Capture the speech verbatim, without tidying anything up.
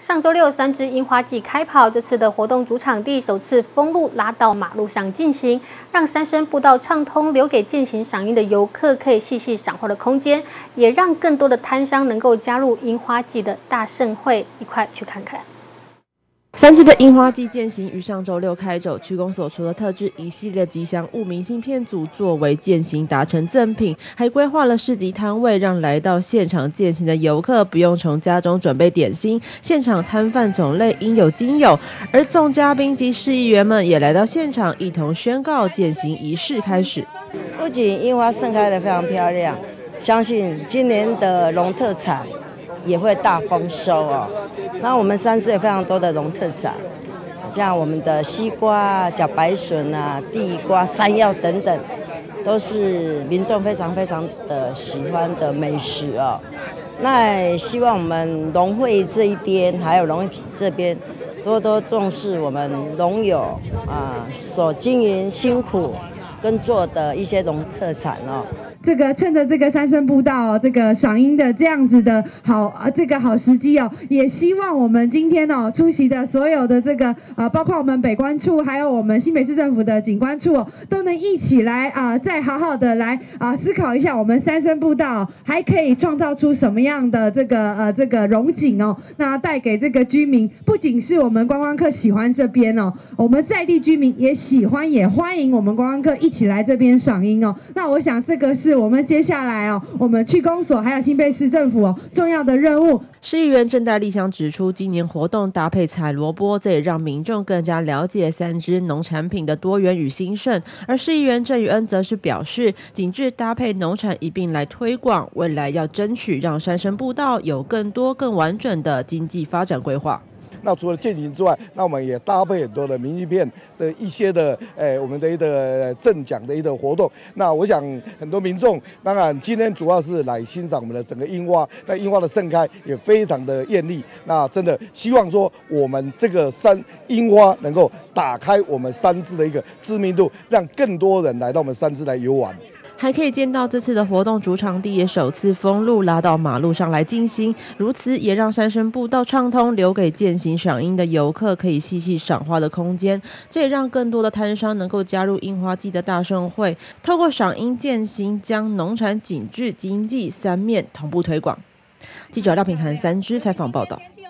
上周六，三支樱花季开跑，这次的活动主场地首次封路拉到马路上进行，让三生步道畅通，留给健行赏樱的游客可以细细赏花的空间，也让更多的摊商能够加入樱花季的大盛会，一块去看看。 三支的樱花季健行于上周六开走，区公所除了特制一系列吉祥物明信片组作为健行达成赠品，还规划了市集摊位，让来到现场健行的游客不用从家中准备点心，现场摊贩种类应有尽有。而众嘉宾及市议员们也来到现场，一同宣告健行仪式开始。 不仅樱花盛开得非常漂亮，相信今年的农特产 也会大丰收哦。那我们三支也非常多的农特产，像我们的西瓜、茭白笋啊、地瓜、山药等等，都是民众非常非常的喜欢的美食哦。那希望我们农会这一边，还有农企这边，多多重视我们农友啊所经营辛苦耕作的一些农特产哦。 这个趁着这个三生步道、哦、这个赏樱的这样子的好啊，这个好时机哦，也希望我们今天哦出席的所有的这个啊，包括我们北关处，还有我们新北市政府的景观处哦，都能一起来啊，再好好的来啊思考一下，我们三生步道、哦、还可以创造出什么样的这个呃这个荣景哦，那带给这个居民，不仅是我们观光客喜欢这边哦，我们在地居民也喜欢，也欢迎我们观光客一起来这边赏樱哦。那我想这个是 我们接下来哦，我们区公所还有新北市政府哦重要的任务。 市议员郑代丽香指出，今年活动搭配采萝卜，这也让民众更加了解三支农产品的多元与兴盛。而市议员郑宇恩则是表示，景致搭配农产一并来推广，未来要争取让三生步道有更多更完整的经济发展规划。 那除了健行之外，那我们也搭配很多的明信片的一些的，诶、呃，我们的一个赠奖的一个活动。那我想很多民众，当然今天主要是来欣赏我们的整个樱花，那樱花的盛开也非常的艳丽。那真的希望说，我们这个山樱花能够打开我们三支的一个知名度，让更多人来到我们三支来游玩。 还可以见到这次的活动主场地也首次封路，拉到马路上来进行，如此也让三生步道畅通，留给健行赏樱的游客可以细细赏花的空间。这也让更多的摊商能够加入樱花季的大盛会，透过赏樱健行，将农产、景致、经济三面同步推广。记者廖品涵三支采访报道。